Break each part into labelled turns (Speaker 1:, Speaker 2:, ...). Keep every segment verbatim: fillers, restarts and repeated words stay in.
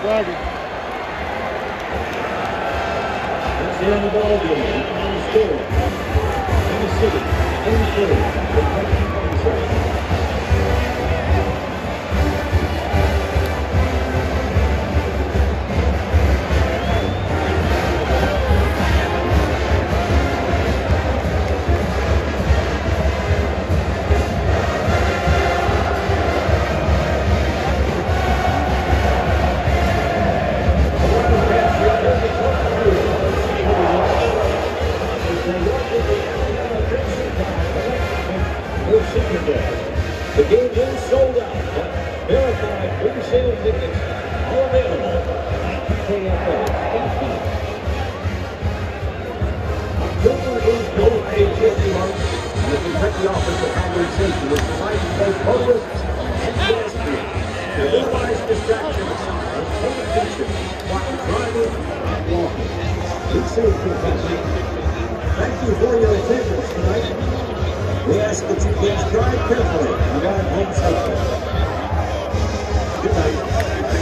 Speaker 1: That's the end of the ball game. Final score. Kansas City, thirty-three, Kentucky, twenty-seven. The game is sold out. Verified pre-sale tickets are available at K F L dot com. October is Military Safety Month, and the Kentucky Office of Highway Safety is designed to both motorists and pedestrians to minimize distractions and pay attention while driving and walking. Be safe, Kentucky. Thank you for your attendance tonight. We ask that you please drive carefully and drive home safely. Good night.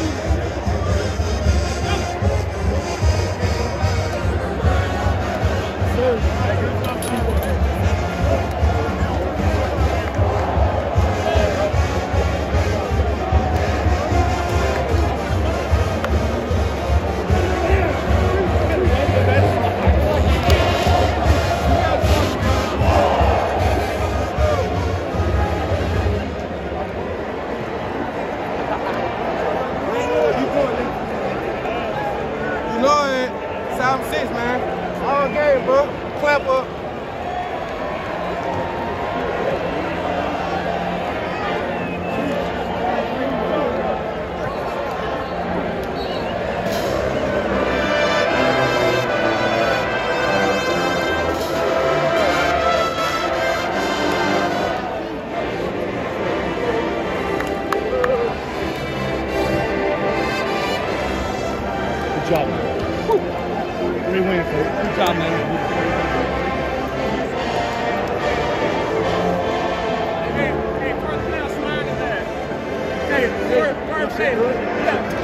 Speaker 2: Seven six, man. All game, bro. Clap up.
Speaker 3: Good job, man. Great win, coach. Good job, man.
Speaker 4: Hey, hey, first class line is that. Hey, first, first, yeah.